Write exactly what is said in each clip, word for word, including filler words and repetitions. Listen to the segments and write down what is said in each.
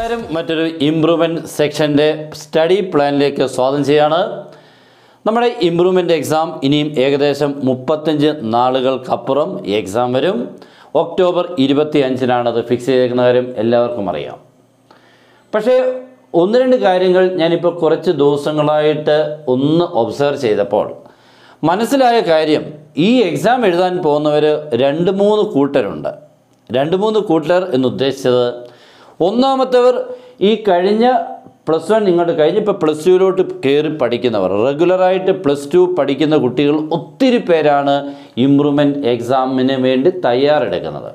നമസ്കാരം മറ്റൊരു ഇംപ്രൂവ്മെന്റ് സെക്ഷന്റെ സ്റ്റഡി പ്ലാനിലേക്ക് സ്വാഗതം ചെയ്യാണ്. നമ്മുടെ ഇംപ്രൂവ്മെന്റ് എക്സാം ഇനിയും ഏകദേശം മുപ്പത്തഞ്ച് നാളുകൾക്കപ്പുറം എക്സാം വരും. ഒക്ടോബർ ഇരുപത്തി അഞ്ചിനാണ് അത് ഫിക്സ് ചെയ്തേക്കുന്ന കാര്യം എല്ലാവർക്കും അറിയാം. പക്ഷേ ഒന്ന് രണ്ട് കാര്യങ്ങൾ ഞാനിപ്പോൾ കുറച്ച് ദിവസങ്ങളായിട്ട് ഒന്ന് ഒബ്സർവ് ചെയ്തപ്പോൾ മനസ്സിലായ കാര്യം, ഈ എക്സാം എഴുതാൻ പോകുന്നവർ രണ്ട് മൂന്ന് കൂട്ടരുണ്ട്. രണ്ട് മൂന്ന് കൂട്ടർ എന്നുദ്ദേശിച്ചത്, ഒന്നാമത്തവർ ഈ കഴിഞ്ഞ പ്ലസ് വൺ ഇങ്ങോട്ട് കഴിഞ്ഞ് ഇപ്പോൾ പ്ലസ് ടുവിലോട്ട് കയറി പഠിക്കുന്നവർ, റെഗുലറായിട്ട് പ്ലസ് ടു പഠിക്കുന്ന കുട്ടികൾ ഒത്തിരി പേരാണ് ഇംപ്രൂവ്മെൻറ്റ് എക്സാമിന് വേണ്ടി തയ്യാറെടുക്കുന്നത്.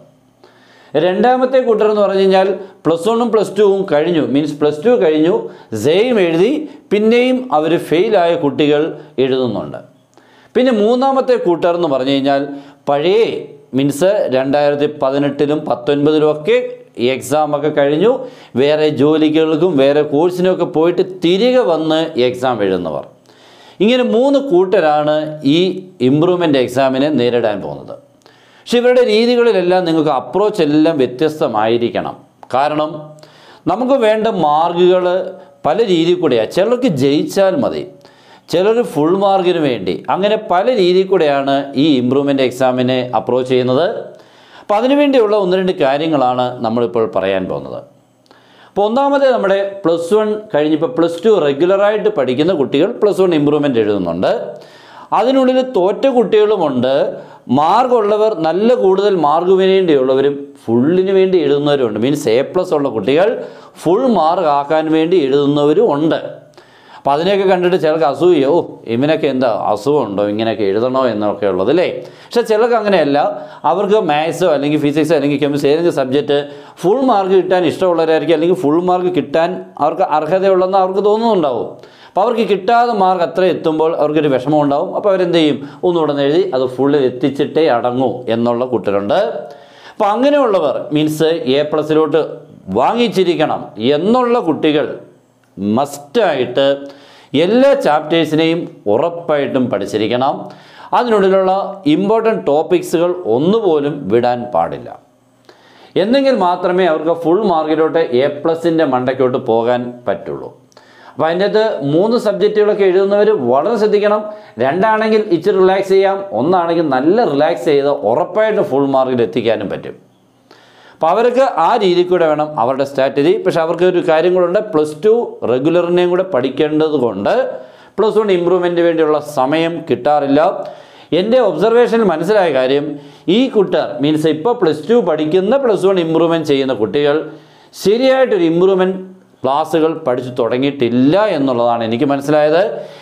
രണ്ടാമത്തെ കൂട്ടർ എന്ന് പറഞ്ഞു കഴിഞ്ഞാൽ പ്ലസ് വണ്ണും പ്ലസ് ടുവും കഴിഞ്ഞു, മീൻസ് പ്ലസ് ടു കഴിഞ്ഞു, സെയിം എഴുതി പിന്നെയും അവർ ഫെയിലായ കുട്ടികൾ എഴുതുന്നുണ്ട്. പിന്നെ മൂന്നാമത്തെ കൂട്ടർ എന്ന് പറഞ്ഞു കഴിഞ്ഞാൽ പഴയ മീൻസ് രണ്ടായിരത്തി പതിനെട്ടിലും പത്തൊൻപതിലും ഒക്കെ ഈ എക്സാമൊക്കെ കഴിഞ്ഞു, വേറെ ജോലികൾക്കും വേറെ കോഴ്സിനുമൊക്കെ പോയിട്ട് തിരികെ വന്ന് എക്സാം എഴുതുന്നവർ. ഇങ്ങനെ മൂന്ന് കൂട്ടരാണ് ഈ ഇംപ്രൂവ്മെൻ്റ് എക്സാമിനെ നേരിടാൻ പോകുന്നത്. പക്ഷെ ഇവരുടെ രീതികളിലെല്ലാം നിങ്ങൾക്ക് അപ്രോച്ച് എല്ലാം വ്യത്യസ്തമായിരിക്കണം. കാരണം നമുക്ക് വേണ്ട മാർക്കുകൾ പല രീതിയിൽ കൂടെയാണ്. ചിലർക്ക് ജയിച്ചാൽ മതി, ചിലർ ഫുൾ മാർക്കിന് വേണ്ടി, അങ്ങനെ പല രീതിയിൽ കൂടെയാണ് ഈ ഇംപ്രൂവ്മെൻ്റ് എക്സാമിനെ അപ്രോച്ച് ചെയ്യുന്നത്. അപ്പോൾ അതിനുവേണ്ടിയുള്ള ഒന്ന് രണ്ട് കാര്യങ്ങളാണ് നമ്മളിപ്പോൾ പറയാൻ പോകുന്നത്. അപ്പോൾ ഒന്നാമത്, നമ്മുടെ പ്ലസ് വൺ കഴിഞ്ഞിപ്പോൾ പ്ലസ് ടു റെഗുലറായിട്ട് പഠിക്കുന്ന കുട്ടികൾ പ്ലസ് വൺ ഇംപ്രൂവ്മെൻ്റ് എഴുതുന്നുണ്ട്. അതിനുള്ളിൽ തോറ്റ കുട്ടികളുമുണ്ട്, മാർക്കുള്ളവർ നല്ല കൂടുതൽ മാർക്ക് വേണ്ടിയുള്ളവരും ഫുള്ളിന് വേണ്ടി എഴുതുന്നവരുമുണ്ട്. മീൻസ് എ പ്ലസ് ഉള്ള കുട്ടികൾ ഫുൾ മാർക്ക് ആക്കാൻ വേണ്ടി എഴുതുന്നവരും ഉണ്ട്. അപ്പോൾ അതിനെയൊക്കെ കണ്ടിട്ട് ചിലർക്ക് അസൂയോ, ഓ ഇവനൊക്കെ എന്താ അസുഖമുണ്ടോ ഇങ്ങനെയൊക്കെ എഴുതണോ എന്നൊക്കെ ഉള്ളത് അല്ലേ. പക്ഷേ ചിലർക്ക് അങ്ങനെയല്ല, അവർക്ക് മാത്സോ അല്ലെങ്കിൽ ഫിസിക്സോ അല്ലെങ്കിൽ കെമിസ്ട്രി ഏതെങ്കിലും സബ്ജക്റ്റ് ഫുൾ മാർക്ക് കിട്ടാൻ ഇഷ്ടമുള്ളവരായിരിക്കും, അല്ലെങ്കിൽ ഫുൾ മാർക്ക് കിട്ടാൻ അവർക്ക് അർഹതയുള്ളതെന്ന് അവർക്ക് തോന്നുന്നുണ്ടാവും. അപ്പോൾ അവർക്ക് കിട്ടാതെ മാർക്ക് അത്ര എത്തുമ്പോൾ അവർക്കൊരു വിഷമം ഉണ്ടാവും. അപ്പോൾ അവരെന്ത് ചെയ്യും, ഒന്നുകൂടെ എഴുതി അത് ഫുള്ളിൽ എത്തിച്ചിട്ടേ അടങ്ങൂ എന്നുള്ള കൂട്ടരുണ്ട്. അപ്പോൾ അങ്ങനെയുള്ളവർ മീൻസ് എ പ്ലസിലോട്ട് വാങ്ങിച്ചിരിക്കണം എന്നുള്ള കുട്ടികൾ മസ്റ്റായിട്ട് എല്ലാ ചാപ്റ്റേഴ്സിനെയും ഉറപ്പായിട്ടും പഠിച്ചിരിക്കണം. അതിനുള്ളിലുള്ള ഇമ്പോർട്ടൻറ്റ് ടോപ്പിക്സുകൾ ഒന്നുപോലും വിടാൻ പാടില്ല. എന്നെങ്കിൽ മാത്രമേ അവർക്ക് ഫുൾ മാർക്കിലോട്ട് എ പ്ലസിൻ്റെ മണ്ടയ്ക്കോട്ട് പോകാൻ പറ്റുള്ളൂ. അപ്പോൾ അതിൻ്റെ അകത്ത് മൂന്ന് സബ്ജക്റ്റുകളൊക്കെ എഴുതുന്നവർ വളരെ ശ്രദ്ധിക്കണം. രണ്ടാണെങ്കിൽ ഇച്ചിരി റിലാക്സ് ചെയ്യാം, ഒന്നാണെങ്കിൽ നല്ല റിലാക്സ് ചെയ്ത് ഉറപ്പായിട്ട് ഫുൾ മാർക്കിൽ എത്തിക്കാനും പറ്റും. അപ്പോൾ അവർക്ക് ആ രീതിയിൽ കൂടെ വേണം അവരുടെ സ്ട്രാറ്റജി. പക്ഷെ അവർക്ക് ഒരു കാര്യങ്ങളുണ്ട്, പ്ലസ് ടു റെഗുലറിനെയും കൂടെ പഠിക്കേണ്ടത് കൊണ്ട് പ്ലസ് വൺ ഇമ്പ്രൂവ്മെൻറ്റിന് വേണ്ടിയുള്ള സമയം കിട്ടാറില്ല. എൻ്റെ ഒബ്സർവേഷനിൽ മനസ്സിലായ കാര്യം, ഈ കൂട്ടർ മീൻസ് ഇപ്പോൾ പ്ലസ് ടു പഠിക്കുന്ന പ്ലസ് വൺ ഇമ്പ്രൂവ്മെൻറ്റ് ചെയ്യുന്ന കുട്ടികൾ ശരിയായിട്ടൊരു ഇമ്പ്രൂവ്മെൻറ്റ് ക്ലാസ്സുകൾ പഠിച്ചു തുടങ്ങിയിട്ടില്ല എന്നുള്ളതാണ് എനിക്ക് മനസ്സിലായത്.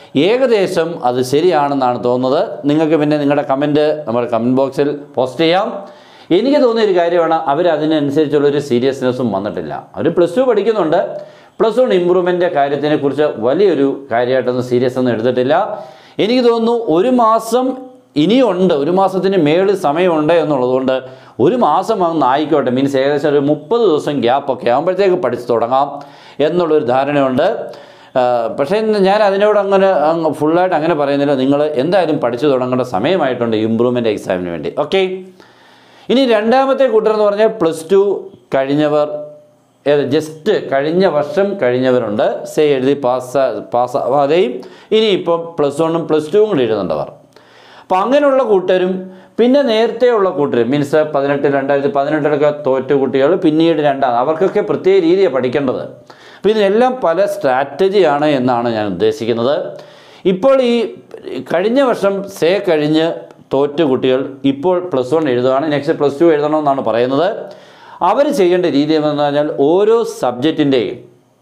ഏകദേശം അത് ശരിയാണെന്നാണ് തോന്നുന്നത്. നിങ്ങൾക്ക് പിന്നെ നിങ്ങളുടെ കമൻറ്റ് നമ്മുടെ കമൻറ്റ് ബോക്സിൽ പോസ്റ്റ് ചെയ്യാം. എനിക്ക് തോന്നിയൊരു കാര്യമാണ്, അവർ അതിനനുസരിച്ചുള്ളൊരു സീരിയസ്നെസ്സും വന്നിട്ടില്ല. അവർ പ്ലസ് ടു പഠിക്കുന്നുണ്ട്, പ്ലസ് വൺ ഇമ്പ്രൂവ്മെൻ്റ് കാര്യത്തിനെ കുറിച്ച് വലിയൊരു കാര്യമായിട്ടൊന്നും സീരിയസ് ഒന്നും എടുത്തിട്ടില്ല. എനിക്ക് തോന്നുന്നു ഒരു മാസം ഇനിയുണ്ട്, ഒരു മാസത്തിന് മേളിൽ സമയമുണ്ട് എന്നുള്ളതുകൊണ്ട് ഒരു മാസം അങ്ങ് ആയിക്കോട്ടെ, മീൻസ് ഏകദേശം ഒരു മുപ്പത് ദിവസം ഗ്യാപ്പൊക്കെ ആകുമ്പോഴത്തേക്ക് പഠിച്ച് തുടങ്ങാം എന്നുള്ളൊരു ധാരണയുണ്ട്. പക്ഷേ ഞാൻ അതിനോട് അങ്ങനെ ഫുള്ളായിട്ട് അങ്ങനെ പറയുന്നില്ല. നിങ്ങൾ എന്തായാലും പഠിച്ചു തുടങ്ങേണ്ട സമയമായിട്ടുണ്ട് ഇമ്പ്രൂവ്മെൻ്റ് എക്സാമിന് വേണ്ടി. ഓക്കെ, ഇനി രണ്ടാമത്തെ കൂട്ടർ എന്ന് പറഞ്ഞാൽ പ്ലസ് ടു കഴിഞ്ഞവർ, ഏത് ജസ്റ്റ് കഴിഞ്ഞ വർഷം കഴിഞ്ഞവരുണ്ട്, സേ എഴുതി പാസ് പാസ്സാവാതെയും ഇനിയിപ്പം പ്ലസ് വണ്ണും പ്ലസ് ടുവും കൂടി എഴുതുന്നവർ. അപ്പോൾ അങ്ങനെയുള്ള കൂട്ടരും പിന്നെ നേരത്തെ ഉള്ള കൂട്ടരും, മീൻസ് പതിനെട്ട് രണ്ടായിരത്തി പതിനെട്ടിലൊക്കെ തോറ്റ കുട്ടികൾ പിന്നീട് രണ്ടാം, അവർക്കൊക്കെ പ്രത്യേക രീതിയാണ് പഠിക്കേണ്ടത്. അപ്പോൾ ഇതിനെല്ലാം പല സ്ട്രാറ്റജിയാണ് എന്നാണ് ഞാൻ ഉദ്ദേശിക്കുന്നത്. ഇപ്പോൾ ഈ കഴിഞ്ഞ വർഷം സേ കഴിഞ്ഞ് തോറ്റ കുട്ടികൾ ഇപ്പോൾ പ്ലസ് വൺ എഴുതുകയാണ്, നെക്സ്റ്റ് പ്ലസ് ടു എഴുതണമെന്നാണ് പറയുന്നത്. അവർ ചെയ്യേണ്ട രീതി എന്ന് പറഞ്ഞാൽ ഓരോ സബ്ജക്റ്റിൻ്റെയും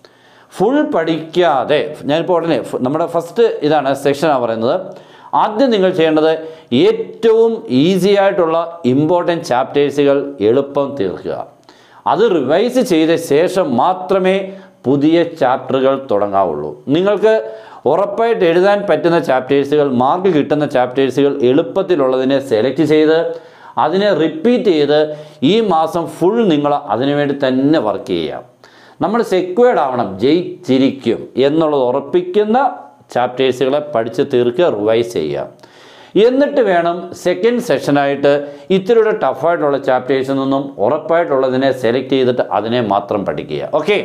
ഫുൾ പഠിക്കാതെ, ഞാനിപ്പോൾ ഉടനെ നമ്മുടെ ഫസ്റ്റ് ഇതാണ് സെക്ഷനാണ് പറയുന്നത്. ആദ്യം നിങ്ങൾ ചെയ്യേണ്ടത് ഏറ്റവും ഈസി ആയിട്ടുള്ള ഇമ്പോർട്ടൻറ്റ് ചാപ്റ്റേഴ്സുകൾ എളുപ്പം തീർക്കുക. അത് റിവൈസ് ചെയ്ത ശേഷം മാത്രമേ പുതിയ ചാപ്റ്ററുകൾ തുടങ്ങാവുള്ളൂ. നിങ്ങൾക്ക് ഉറപ്പായിട്ട് എഴുതാൻ പറ്റുന്ന ചാപ്റ്റേഴ്സുകൾ, മാർക്ക് കിട്ടുന്ന ചാപ്റ്റേഴ്സുകൾ എളുപ്പത്തിലുള്ളതിനെ സെലക്ട് ചെയ്ത് അതിനെ റിപ്പീറ്റ് ചെയ്ത് ഈ മാസം ഫുൾ നിങ്ങൾ അതിനുവേണ്ടി തന്നെ വർക്ക് ചെയ്യാം. നമ്മൾ സെക്വേർഡ് ആവണം, ജയിച്ചിരിക്കും എന്നുള്ളത് ഉറപ്പിക്കുന്ന ചാപ്റ്റേഴ്സുകളെ പഠിച്ച് തീർക്കുക, റിവൈസ് ചെയ്യുക. എന്നിട്ട് വേണം സെക്കൻഡ് സെഷനായിട്ട് ഇത്തിരിയുടെ ടഫായിട്ടുള്ള ചാപ്റ്റേഴ്സിൽ നിന്നും ഉറപ്പായിട്ടുള്ളതിനെ സെലക്ട് ചെയ്തിട്ട് അതിനെ മാത്രം പഠിക്കുക. ഓക്കെ,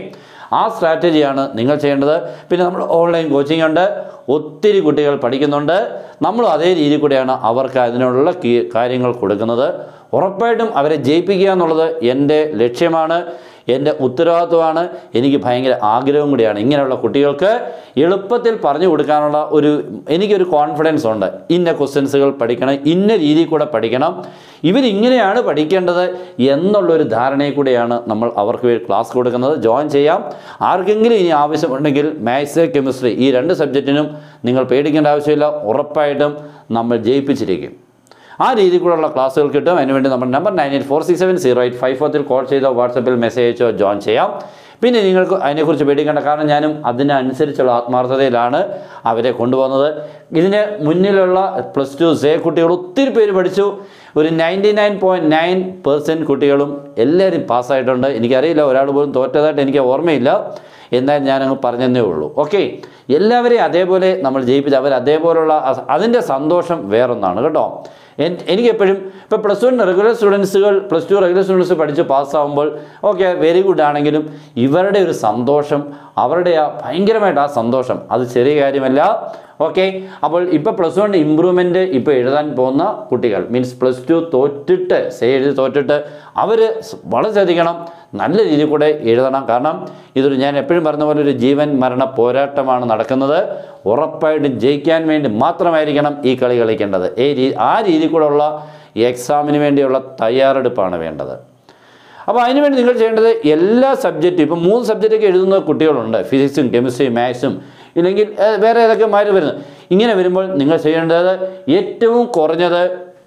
ആ സ്ട്രാറ്റജിയാണ് നിങ്ങൾ ചെയ്യേണ്ടത്. പിന്നെ നമ്മൾ ഓൺലൈൻ കോച്ചിങ് ഉണ്ട്, ഒത്തിരി കുട്ടികൾ പഠിക്കുന്നുണ്ട്. നമ്മളും അതേ രീതി കൂടെയാണ് അവർക്ക് അതിനുള്ള കാര്യങ്ങൾ കൊടുക്കുന്നത്. ഉറപ്പായിട്ടും അവരെ ജയിപ്പിക്കുക എന്നുള്ളത് എൻ്റെ ലക്ഷ്യമാണ്, എൻ്റെ ഉത്തരവാദിത്വമാണ്. എനിക്ക് ഭയങ്കര ആഗ്രഹവും കൂടിയാണ്. ഇങ്ങനെയുള്ള കുട്ടികൾക്ക് എളുപ്പത്തിൽ പറഞ്ഞു കൊടുക്കാനുള്ള ഒരു എനിക്കൊരു കോൺഫിഡൻസ് ഉണ്ട്. ഇന്ന ക്വസ്റ്റ്യൻസുകൾ പഠിക്കണം, ഇന്ന രീതിയിൽ കൂടെ പഠിക്കണം, ഇവരിങ്ങനെയാണ് പഠിക്കേണ്ടത് എന്നുള്ളൊരു ധാരണയിൽ കൂടെയാണ് നമ്മൾ അവർക്ക് വേണ്ടി ക്ലാസ് കൊടുക്കുന്നത്. ജോയിൻ ചെയ്യാം. ആർക്കെങ്കിലും ഇനി ആവശ്യമുണ്ടെങ്കിൽ മാത്സ്, കെമിസ്ട്രി ഈ രണ്ട് സബ്ജക്റ്റിനും നിങ്ങൾ പേടിക്കേണ്ട ആവശ്യമില്ല. ഉറപ്പായിട്ടും നമ്മൾ ജയിപ്പിച്ചിരിക്കും. ആ രീതിയിലുള്ള ക്ലാസ്സുകൾ കിട്ടും. അതിനുവേണ്ടി നമ്മുടെ number nine eight four six seven zero eight five ഫോർത്തിൽ കോൾ ചെയ്തോ വാട്സപ്പിൽ മെസ്സേജ് അയച്ചോ ജോയിൻ ചെയ്യാം. പിന്നെ നിങ്ങൾക്ക് അതിനെക്കുറിച്ച് പേടിക്കേണ്ട, കാരണം ഞാനും അതിനനുസരിച്ചുള്ള ആത്മാർത്ഥതയിലാണ് അവരെ കൊണ്ടുപോകുന്നത്. ഇതിന് മുന്നിലുള്ള പ്ലസ് ടു സേ കുട്ടികൾ ഒത്തിരി പേര് പഠിച്ചു. ഒരു ninety nine point nine percent കുട്ടികളും എല്ലാവരും പാസ്സായിട്ടുണ്ട്. എനിക്കറിയില്ല, ഒരാൾ പോലും തോറ്റതായിട്ട് എനിക്ക് ഓർമ്മയില്ല. എന്നാൽ ഞാനങ്ങ് പറഞ്ഞതേ ഉള്ളൂ. ഓക്കെ, എല്ലാവരെയും അതേപോലെ നമ്മൾ ജയിപ്പിച്ച് അവർ അതേപോലുള്ള അതിൻ്റെ സന്തോഷം വേറൊന്നാണ് കേട്ടോ. എനിക്കെപ്പോഴും ഇപ്പോൾ പ്ലസ് വൺ റെഗുലർ സ്റ്റുഡൻസുകൾ പ്ലസ് ടു റെഗുലർ സ്റ്റുഡൻസ് പഠിച്ച് പാസ്സാകുമ്പോൾ ഓക്കെ വെരി ഗുഡ് ആണെങ്കിലും ഇവരുടെ ഒരു സന്തോഷം, അവരുടെ ആ ഭയങ്കരമായിട്ട് ആ സന്തോഷം അത് ചെറിയ കാര്യമല്ല. ഓക്കെ, അപ്പോൾ ഇപ്പോൾ പ്ലസ് വൺ ഇമ്പ്രൂവ്മെൻറ്റ് ഇപ്പോൾ എഴുതാൻ പോകുന്ന കുട്ടികൾ മീൻസ് പ്ലസ് ടു തോറ്റിട്ട് സേ എഴുതി തോറ്റിട്ട് അവർ വളരെ ശ്രദ്ധിക്കണം, നല്ല രീതിയിൽ കൂടെ എഴുതണം. കാരണം ഇതൊരു ഞാൻ എപ്പോഴും പറഞ്ഞ പോലെ ഒരു ജീവൻ മരണ പോരാട്ടമാണ് നടക്കുന്നത്. ഉറപ്പായിട്ടും ജയിക്കാൻ വേണ്ടി മാത്രമായിരിക്കണം ഈ കളി കളിക്കേണ്ടത്. ഈ രീ ആ രീതിയിൽ കൂടെയുള്ള എക്സാമിന് വേണ്ടിയുള്ള തയ്യാറെടുപ്പാണ് വേണ്ടത്. അപ്പോൾ അതിനുവേണ്ടി നിങ്ങൾ ചെയ്യേണ്ടത് എല്ലാ സബ്ജക്റ്റും ഇപ്പോൾ മൂന്ന് സബ്ജക്റ്റൊക്കെ എഴുതുന്ന കുട്ടികളുണ്ട്, ഫിസിക്സും കെമിസ്ട്രിയും മാത്സും ഇല്ലെങ്കിൽ വേറെ ഏതൊക്കെ മാറി വരുന്നത്. ഇങ്ങനെ വരുമ്പോൾ നിങ്ങൾ ചെയ്യേണ്ടത് ഏറ്റവും കുറഞ്ഞത്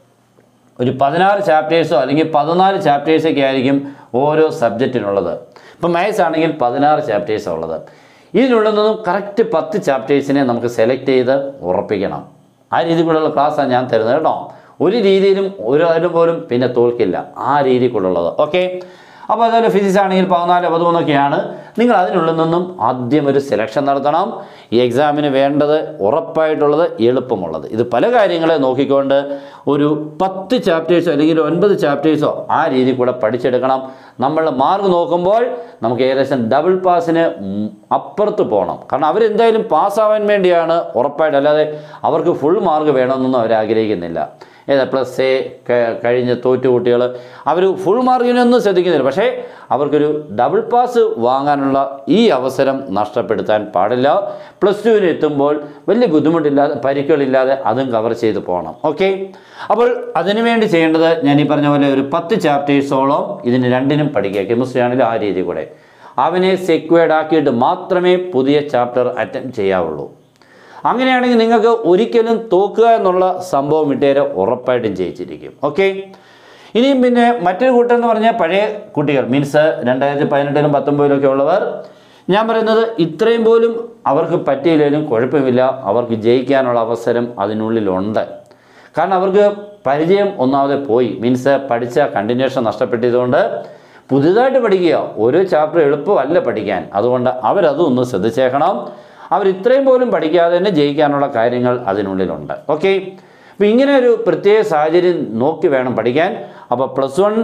ഒരു പതിനാറ് ചാപ്റ്റേഴ്സോ അല്ലെങ്കിൽ പതിനാല് ചാപ്റ്റേഴ്സൊക്കെ ആയിരിക്കും ഓരോ സബ്ജക്റ്റിനുള്ളത്. ഇപ്പോൾ മാത്സ് ആണെങ്കിൽ പതിനാറ് ചാപ്റ്റേഴ്സാണ് ഉള്ളത്. ഇതിനുള്ളിൽ നിന്നും കറക്റ്റ് പത്ത് ചാപ്റ്റേഴ്സിനെ നമുക്ക് സെലക്ട് ചെയ്ത് ഉറപ്പിക്കണം. ആ രീതിയിലുള്ള ക്ലാസ്സാണ് ഞാൻ തരുന്നത് കേട്ടോ. ഒരു രീതിയിലും ഒരു അതിന് പോലും പിന്നെ തോൽക്കില്ല, ആ രീതിക്കുള്ളത്. ഓക്കെ, അപ്പോൾ അതുപോലെ ഫിസിക്സ് ആണെങ്കിൽ പതിനാല് പതിമൂന്നൊക്കെയാണ്. നിങ്ങൾ അതിനുള്ളിൽ നിന്നും ആദ്യം ഒരു സെലക്ഷൻ നടത്തണം. ഈ എക്സാമിന് വേണ്ടത് ഉറപ്പായിട്ടുള്ളത് എളുപ്പമുള്ളത്. ഇത് പല കാര്യങ്ങളെ നോക്കിക്കൊണ്ട് ഒരു പത്ത് ചാപ്റ്റേഴ്സോ അല്ലെങ്കിൽ ഒൻപത് ചാപ്റ്റേഴ്സോ ആ രീതിയിൽ കൂടെ പഠിച്ചെടുക്കണം. നമ്മളുടെ മാർക്ക് നോക്കുമ്പോൾ നമുക്ക് ഏകദേശം ഡബിൾ പാസിന് അപ്പുറത്ത് പോകണം. കാരണം അവരെന്തായാലും പാസ്സാവാൻ വേണ്ടിയാണ് ഉറപ്പായിട്ട്, അല്ലാതെ അവർക്ക് ഫുൾ മാർക്ക് വേണമെന്നൊന്നും അവർ ആഗ്രഹിക്കുന്നില്ല. ഏതാ പ്ലസ് എ കഴിഞ്ഞ് തോറ്റു കുട്ടികൾ അവർ ഫുൾ മാർക്കിനൊന്നും ശ്രദ്ധിക്കുന്നില്ല. പക്ഷേ അവർക്കൊരു ഡബിൾ പാസ് വാങ്ങാനുള്ള ഈ അവസരം നഷ്ടപ്പെടുത്താൻ പാടില്ല. പ്ലസ് ടുവിന് എത്തുമ്പോൾ വലിയ ബുദ്ധിമുട്ടില്ലാതെ പരിക്കുകളില്ലാതെ അതും കവർ ചെയ്ത് പോകണം. ഓക്കെ, അപ്പോൾ അതിനുവേണ്ടി ചെയ്യേണ്ടത് ഞാൻ ഈ പറഞ്ഞ പോലെ ഒരു പത്ത് ചാപ്റ്റേഴ്സോളം ഇതിന് രണ്ടിനും പഠിക്കുക. കെമിസ്ട്രി ആണെങ്കിലും ആ രീതി കൂടെ അവനെ സെക്വേർഡ് ആക്കിയിട്ട് മാത്രമേ പുതിയ ചാപ്റ്റർ അറ്റംപ്റ്റ് ചെയ്യാവുള്ളൂ. അങ്ങനെയാണെങ്കിൽ നിങ്ങൾക്ക് ഒരിക്കലും തോക്കുക എന്നുള്ള സംഭവം ഇട്ടേരെ ഉറപ്പായിട്ടും ജയിച്ചിരിക്കും. ഓക്കെ, ഇനിയും പിന്നെ മറ്റൊരു കൂട്ടം എന്ന് പറഞ്ഞാൽ പഴയ കുട്ടികൾ മീൻസ് രണ്ടായിരത്തി പതിനെട്ടിലും പത്തൊമ്പതിലൊക്കെ ഉള്ളവർ. ഞാൻ പറയുന്നത് ഇത്രയും പോലും അവർക്ക് പറ്റിയില്ലെങ്കിലും കുഴപ്പമില്ല, അവർക്ക് ജയിക്കാനുള്ള അവസരം അതിനുള്ളിലുണ്ട്. കാരണം അവർക്ക് പരിചയം ഒന്നാമതെ പോയി, മീൻസ് പഠിച്ച കണ്ടിന്യൂഷൻ നഷ്ടപ്പെട്ടതുകൊണ്ട് പുതുതായിട്ട് പഠിക്കുക. ഓരോ ചാപ്റ്റർ എളുപ്പമല്ല പഠിക്കാൻ, അതുകൊണ്ട് അവരതൊന്ന് ശ്രദ്ധിച്ചേക്കണം. അവർ ഇത്രയും പോലും പഠിക്കാതെ തന്നെ ജയിക്കാനുള്ള കാര്യങ്ങൾ അതിനുള്ളിലുണ്ട്. ഓക്കെ, അപ്പോൾ ഇങ്ങനെ ഒരു പ്രത്യേക സാഹചര്യം നോക്കി വേണം പഠിക്കാൻ. അപ്പോൾ പ്ലസ് വൺ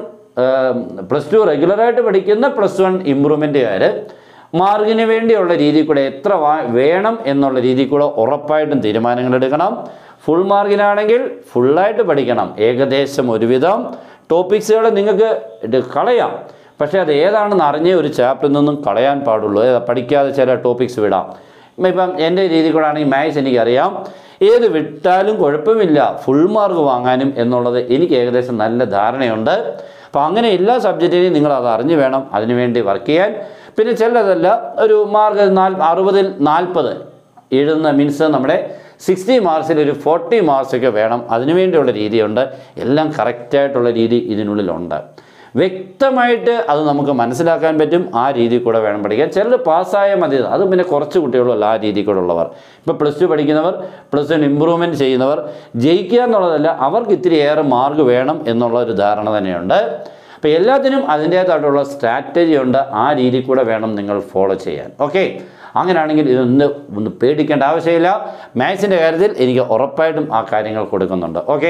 പ്ലസ് ടു റെഗുലറായിട്ട് പഠിക്കുന്ന പ്ലസ് വൺ ഇമ്പ്രൂവ്മെൻറ്റുകാർ മാർക്കിന് വേണ്ടിയുള്ള രീതിയിൽ കൂടെ എത്ര വേണം എന്നുള്ള രീതിയിൽ കൂടെ ഉറപ്പായിട്ടും തീരുമാനങ്ങൾ എടുക്കണം. ഫുൾ മാർക്കിനാണെങ്കിൽ ഫുള്ളായിട്ട് പഠിക്കണം. ഏകദേശം ഒരുവിധം ടോപ്പിക്സുകൾ നിങ്ങൾക്ക് കളയാം, പക്ഷേ അത് ഏതാണെന്ന് അറിഞ്ഞേ ഒരു ചാപ്റ്ററിൽ നിന്നും കളയാൻ പാടുള്ളൂ. പഠിക്കാതെ ചില ടോപ്പിക്സ് വിടാം. ഇപ്പം എൻ്റെ രീതി കൂടെ ആണെങ്കിൽ മാത്സ് എനിക്കറിയാം, ഏത് വിട്ടാലും കുഴപ്പമില്ല ഫുൾ മാർക്ക് വാങ്ങാനും എന്നുള്ളത് എനിക്ക് ഏകദേശം നല്ല ധാരണയുണ്ട്. അപ്പോൾ അങ്ങനെ എല്ലാ സബ്ജക്റ്റിനെയും നിങ്ങൾ അത് അറിഞ്ഞ് വേണം അതിനുവേണ്ടി വർക്ക് ചെയ്യാൻ. പിന്നെ ചിലതല്ല ഒരു മാർക്ക് നാൽ അറുപതിൽ നാൽപ്പത് എഴുതുന്ന മീൻസ് നമ്മുടെ സിക്സ്റ്റി മാർക്സിൽ ഒരു ഫോർട്ടി മാർക്സൊക്കെ വേണം. അതിനുവേണ്ടിയുള്ള രീതിയുണ്ട്. എല്ലാം കറക്റ്റായിട്ടുള്ള രീതി ഇതിനുള്ളിലുണ്ട്. വ്യക്തമായിട്ട് അത് നമുക്ക് മനസ്സിലാക്കാൻ പറ്റും. ആ രീതിയിൽ കൂടെ വേണം പഠിക്കാൻ. ചിലർ പാസ്സായാൽ മതി, അത് പിന്നെ കുറച്ച് കുട്ടികളുമല്ല ആ രീതിയിൽ കൂടെ ഉള്ളവർ. ഇപ്പോൾ പ്ലസ് ടു പഠിക്കുന്നവർ, പ്ലസ് വൺ ഇമ്പ്രൂവ്മെൻറ്റ് ചെയ്യുന്നവർ ജയിക്കുക എന്നുള്ളതല്ല, അവർക്ക് ഇത്തിരി ഏറെ മാർക്ക് വേണം എന്നുള്ള ഒരു ധാരണ തന്നെയുണ്ട്. അപ്പോൾ എല്ലാത്തിനും അതിൻ്റേതായിട്ടുള്ള സ്ട്രാറ്റജി ഉണ്ട്. ആ രീതിയിൽ കൂടെ വേണം നിങ്ങൾ ഫോളോ ചെയ്യാൻ. ഓക്കെ, അങ്ങനെയാണെങ്കിൽ ഇതൊന്ന് ഒന്ന് പേടിക്കേണ്ട ആവശ്യമില്ല. മാത്സിൻ്റെ കാര്യത്തിൽ എനിക്ക് ഉറപ്പായിട്ടും ആ കാര്യങ്ങൾ കൊടുക്കുന്നുണ്ട്. ഓക്കെ,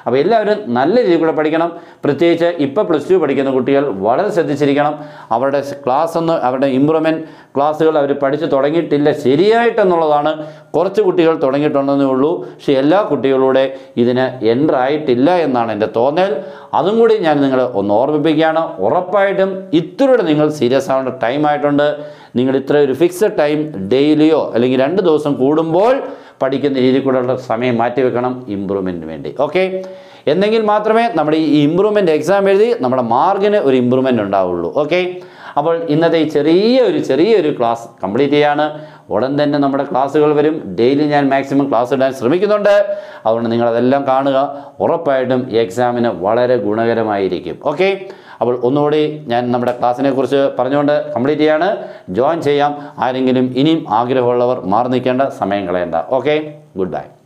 അപ്പോൾ എല്ലാവരും നല്ല രീതിയിൽ കൂടെ പഠിക്കണം. പ്രത്യേകിച്ച് ഇപ്പോൾ പ്ലസ് ടു പഠിക്കുന്ന കുട്ടികൾ വളരെ ശ്രദ്ധിച്ചിരിക്കണം. അവരുടെ ക്ലാസ് ഒന്ന് അവരുടെ ഇമ്പ്രൂവ്മെൻറ്റ് ക്ലാസ്സുകൾ അവർ പഠിച്ച് തുടങ്ങിയിട്ടില്ല ശരിയായിട്ടെന്നുള്ളതാണ്. കുറച്ച് കുട്ടികൾ തുടങ്ങിയിട്ടുണ്ടെന്നേ ഉള്ളൂ. പക്ഷേ എല്ലാ കുട്ടികളുടെ ഇതിന് എൻ്റർ ആയിട്ടില്ല എന്നാണ് എൻ്റെ തോന്നൽ. അതും കൂടി ഞാൻ നിങ്ങളെ ഒന്ന് ഓർമ്മിപ്പിക്കുകയാണ്. ഉറപ്പായിട്ടും ഇത്രയുടെ നിങ്ങൾ സീരിയസ് ആവേണ്ട ടൈം ആയിട്ടുണ്ട്. നിങ്ങൾ ഇത്ര ഒരു ഫിക്സഡ് ടൈം ഡെയിലിയോ അല്ലെങ്കിൽ രണ്ട് ദിവസം കൂടുമ്പോൾ പഠിക്കുന്ന രീതിയിൽ കൂടെയുള്ള സമയം മാറ്റിവെക്കണം ഇമ്പ്രൂവ്മെൻറ്റിന് വേണ്ടി. ഓക്കെ, എന്നെങ്കിൽ മാത്രമേ നമ്മുടെ ഈ ഇമ്പ്രൂവ്മെൻറ്റ് എക്സാം എഴുതി നമ്മുടെ മാർക്കിന് ഒരു ഇമ്പ്രൂവ്മെൻറ്റ് ഉണ്ടാവുള്ളൂ. ഓക്കെ, അപ്പോൾ ഇന്നത്തെ ഈ ചെറിയ ഒരു ചെറിയൊരു ക്ലാസ് കംപ്ലീറ്റ് ചെയ്യാണ്. ഉടൻ തന്നെ നമ്മുടെ ക്ലാസ്സുകൾ വരും. ഡെയിലി ഞാൻ മാക്സിമം ക്ലാസ് ഇടാൻ ശ്രമിക്കുന്നുണ്ട്. അതുകൊണ്ട് നിങ്ങളതെല്ലാം കാണുക. ഉറപ്പായിട്ടും ഈ എക്സാമിന് വളരെ ഗുണകരമായിരിക്കും. ഓക്കെ, അപ്പോൾ ഒന്നുകൂടി ഞാൻ നമ്മുടെ ക്ലാസ്സിനെ കുറിച്ച് പറഞ്ഞുകൊണ്ട് കംപ്ലീറ്റ് ചെയ്യാണ്. ജോയിൻ ചെയ്യാം. ആരെങ്കിലും ഇനിയും ആഗ്രഹമുള്ളവർ മാറി നിൽക്കേണ്ട, സമയം കളയേണ്ട. Okay, good by.